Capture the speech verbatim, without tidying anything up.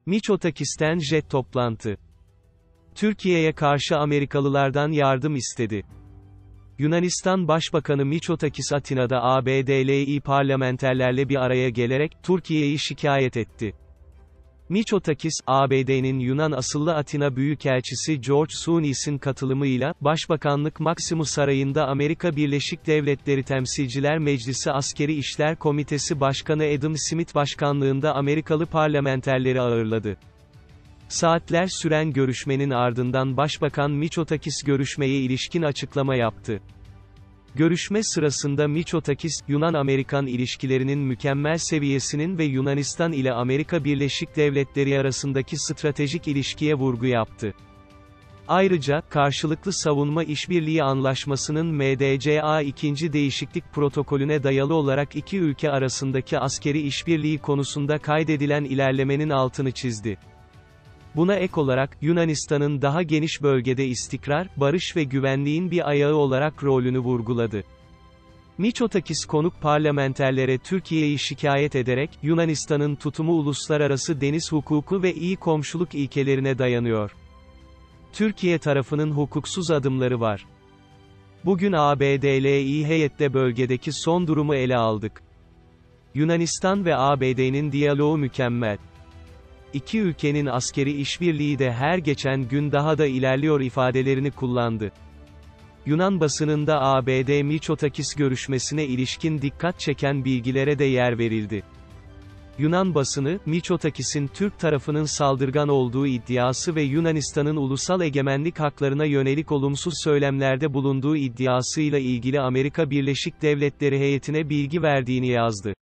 Miçotakis'ten jet toplantı. Türkiye'ye karşı Amerikalılardan yardım istedi. Yunanistan Başbakanı Miçotakis Atina'da A B D'li parlamenterlerle bir araya gelerek, Türkiye'yi şikayet etti. Miçotakis, A B D'nin Yunan asıllı Atina Büyükelçisi George Sounis'in katılımıyla, Başbakanlık Maximus Sarayı'nda Amerika Birleşik Devletleri Temsilciler Meclisi Askeri İşler Komitesi Başkanı Adam Smith başkanlığında Amerikalı parlamenterleri ağırladı. Saatler süren görüşmenin ardından Başbakan Miçotakis görüşmeye ilişkin açıklama yaptı. Görüşme sırasında Miçotakis, Yunan-Amerikan ilişkilerinin mükemmel seviyesinin ve Yunanistan ile Amerika Birleşik Devletleri arasındaki stratejik ilişkiye vurgu yaptı. Ayrıca, karşılıklı savunma işbirliği anlaşmasının M D C A ikinci değişiklik protokolüne dayalı olarak iki ülke arasındaki askeri işbirliği konusunda kaydedilen ilerlemenin altını çizdi. Buna ek olarak, Yunanistan'ın daha geniş bölgede istikrar, barış ve güvenliğin bir ayağı olarak rolünü vurguladı. Miçotakis konuk parlamenterlere Türkiye'yi şikayet ederek, Yunanistan'ın tutumu uluslararası deniz hukuku ve iyi komşuluk ilkelerine dayanıyor. Türkiye tarafının hukuksuz adımları var. Bugün A B D'li heyetle bölgedeki son durumu ele aldık. Yunanistan ve A B D'nin diyaloğu mükemmel. İki ülkenin askeri işbirliği de her geçen gün daha da ilerliyor ifadelerini kullandı. Yunan basınında A B D Miçotakis görüşmesine ilişkin dikkat çeken bilgilere de yer verildi. Yunan basını, Miçotakis'in Türk tarafının saldırgan olduğu iddiası ve Yunanistan'ın ulusal egemenlik haklarına yönelik olumsuz söylemlerde bulunduğu iddiasıyla ilgili Amerika Birleşik Devletleri heyetine bilgi verdiğini yazdı.